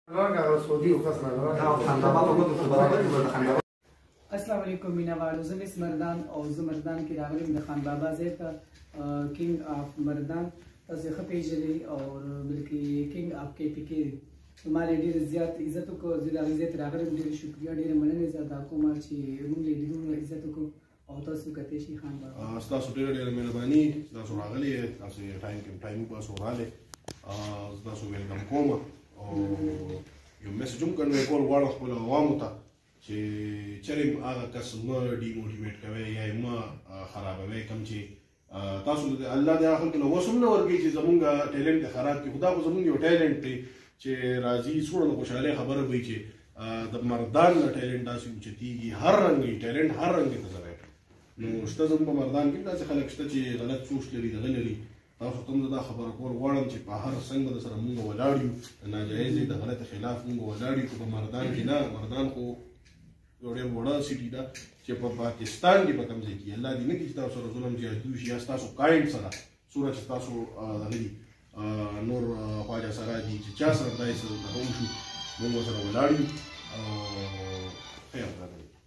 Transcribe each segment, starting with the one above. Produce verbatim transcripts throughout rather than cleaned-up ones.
अस्सलाम वालेकुम मीना वालों ज़मीस मर्दान और ज़ मर्दान की रागली में खान बाबा ज़ेत किंग ऑफ मर्दान तज़ खपेजली और बल्कि किंग ऑफ के पीके हमारे डेर ज़्यादा इज़्ज़त को ज़्यादा इज़्ज़त रागली में डेर शुक्रिया डेर मनने ज़्यादा को माची मुंगली दिलू इज़्ज़त को और तज़ कतेशी खान बाबा ستاسو ډېره ډېره مهرباني ستاسو راغلي تاسو ټایم کې ټایم پاس وراله ستاسو ویلکم کوم او یو میسج هم کنه کول غواړم خپل عوامو ته چې چرې هغه کس مه ډیموټیویټ کوئ یا یې مه خرابوئ کوم چې تاسو د الله د هغه خلکو له وس هم نه ورکوي چې زمونږ ټیلنټ یې خراب کړي خو دا خو زمونږ یو ټیلنټ دی چې راځي څومره د خوشحالۍ خبره وي چې د مردان نه ټیلنټ داسې اوچتېږي هر رنګ وي ټیلنټ هر رنګ دی ته نو شته زموږ په مردان کې داسې خلک شته چې غلط سوچ لري دغه لري تاسو ته هم دا خبره کول غواړم چې په هر څنګه د سره مونږ ولاړ یو د ناجایزې د غلط خلاف مونږ ولاړ یو په مردان کې نه مردان خو یو ډېر وړه سیټي ده چې په پاکستان کې په کوم ځای کې الله دې نه کړي چې تاسو سره ظلم زیات وشي یا ستاسو قایم سره څومره چې تاسو دغه دي نور خواجه سره دي چې چا سره داسې دغه وشو مونږ ورسره ولاړ یو او خیر ده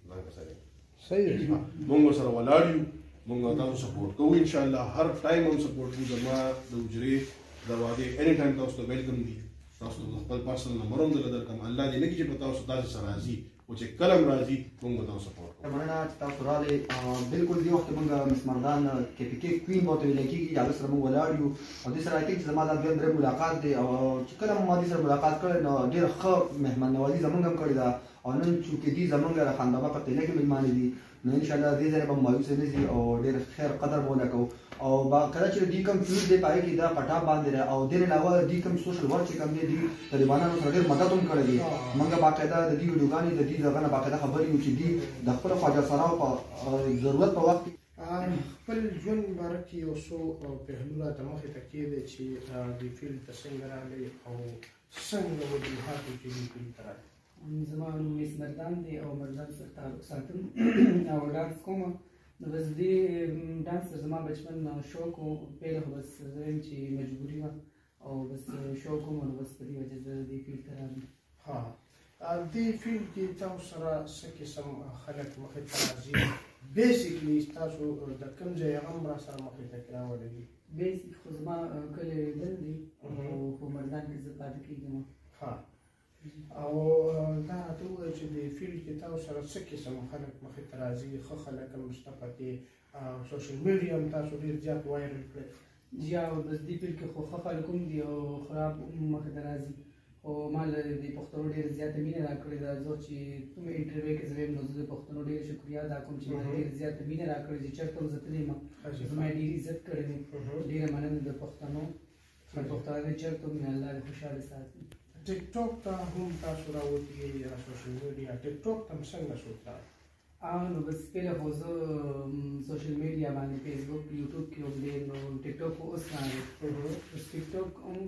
صحیح مونږ سره ولاړ یو مونږ تاسو سپورټ کوو ان شاء الله هر ټایم هم سپورټ کوو زما د حجرې دروازې اني ټایم تاسو ته ویلکم دي تاسو ته خپل پرسنل نمبر هم درکړم الله دې نه کړي چې په تاسو داسې سره راځي او چې کله هم راځي مونږ تاسو سپورټ کوو مننه چې تاسو راغلئ بالکل دې وخت مونږ مس مردان کې پی کې کوین ورته ویل کېږي هغه سره مونږ ولاړ یو او دې سره چې زما دا دویم درې ملاقات دی او چې کله مو ما دې سره ملاقات کړی نو ډېر ښه مهمان نوازي زمونږ هم کړې ده او نن چونکې دي زمونږ د خان بابا په قلعه کې مېلمانه دي نو ان شاء الله دې ځای به مایوسه نه ځي او ډېر خیر قدر به ونه کوو او کله چې دې کوم فیوز دی په هغې کې دا پټاپ باندې دی او دې نه علاوه دې کوم سوشل ورک چې کوم دی دې طالبانانو سره ډېر مدد هم کړی دی موږ باقاعده د دې ویډیوګانې د دې دغه نه باقاعده خبرې یو چې دې د خپلو خواجه سراو په ضرورت په وخت کې خپل ژوند باره کې یو څو پهلو راته مخې ته کېدی چې دې فیلډ ته څنګه راغلی او څنګه وجوهاتو چې دې فیلډ ته راغلی زما نوم میس مردان دی او مردان سره تعلق ساتم او ډانس کوم نو بس دې ډانس سره زما بچپن شوق و پیل خو بس زه یم چې مجبوري وه او بس شوق وم نو بس په دې وجه زه دې فیلډ ته راغلم ها دې فیلډ کې تاسو سره څه قسم خلک مخې ته راځي بیسیکلي ستاسو د کوم ځای هم را سره مخې ته راولګي بیسیک خو زما کلی دل دی خو مردان کې زه پاتې کېږم ها او دا راته ووایه چې د فیلډ کې تاسو سره څه قسم خلک مخې ته راځي ښه خلک هم شته پکې سوشل میډیا هم تاسو ډېر زیات وایرل کړی یا بس دې فیلډ کې خو ښه خلک هم دي او خراب هم مخې ته راځي خو ما له د پښتنو ډېره زیاته مینه راکړې ده زه چې کوم انټرویو کې زه ویم نو زه د پښتنو ډېر شکریا ادا کوم چې ډېره زیاته مینه راکړې چې چېرته هم زه تللی یم زما ډېر عزت کړی دی ډېره مننه د پښتنو چې پښتانه چېرته هم الله دې خوشحاله ساتي ټیک ټاک ته هم تاسو راوتي یا سوشل میډیا ټیک ټاک ته هم څنګه شو نو بس پهله خو زه سوشل میډیا باندې فیسبوک یوټیوب کې هم ډېر نو ټیک ټاک خو اوس راغی بس ټیک ټاک هم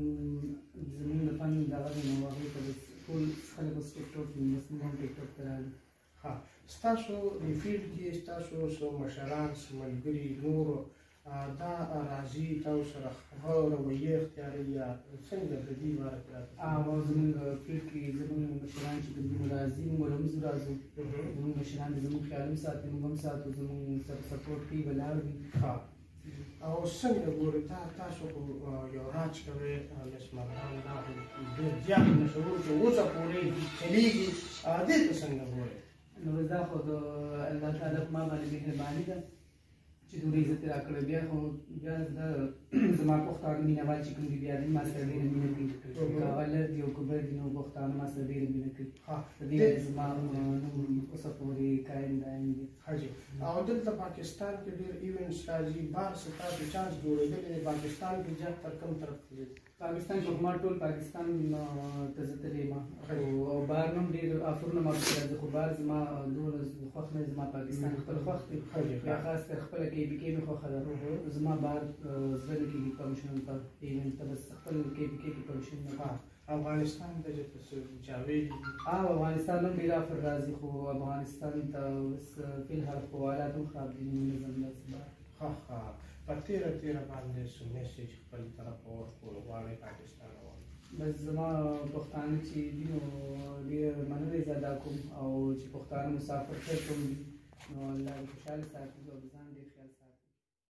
زموږ د فن دغه دی نو هغې ته بس ټول خلک اوس ټیک ټاک وي بس موږ هم ټیک ټاک ته راغلو ها ستاسو د فیلډ کې ستاسو څو مشران څه ملګري نورو دا راځي تاسو سره ښه رویې اختیاروي یا څنګه د دې باره کې راته او زموږ فیلډ کې زموږ مشران چې کوم راځي موږ هم زه راځو زموږ مشران زموږ خیال هم ساتي موږ هم ساتو زموږ سره سپورټ کوي ولاړ وي ها او څنګه ګورئ تا تاسو خو یو راج کوئ مس مردان دا ډېر زیات مشهور چې اوسه پورې چلېږي دې ته څنګه ګورئ نو دا خو د الله تعالی په ما باندې مهرباني ده چې دومره عزت یې راکړی بیا خو بیا دا زما پښتانه مینهوال چې کوم دي بیا دې ما سره ډېره مینه کوي که هغه لر دي او که بر دي نو پښتانه ما سره ډېره مینه کوي په دې وجه زما نوم اوسه پورې قایم دایم دی حاجي او دلته پاکستان کې ډېر ایونټس راځي بهر څه تاسو چانس جوړېدلی دی پاکستان کې زیات تر کوم طرف ته ځئ پاکستان کې ما ټول پاکستان ته زه تللی یم او بهر نه هم ډېر آفرونه ما پسې راځي خو بهر زما دومره خوښ نه زما پاکستان خپل خوښ دی بیا خاص کر خپله کې بي کې مې خوښه ده زما بهر زړه نه کېږي پرمشن په ایونټ ته بس خپل کې بي کې کې پرمشن نه افغانستان ته چې تاسو جاوید او افغانستان هم ډېر آفر راځي خو افغانستان ته اوس فی الحال خو حالات هم خراب دي نظم داسې بهر ښه ښه په تیره تیره باندې څه میسج خپل طرف ورکول غواړئ پاکستان بس زما پښتانه چې دي نو ډېر مننه یې زه ادا کوم او چې پښتانه مسافر خیر کوم دي نو الله دې خوشحاله ساتي او د ځان ډېر خیال ساتي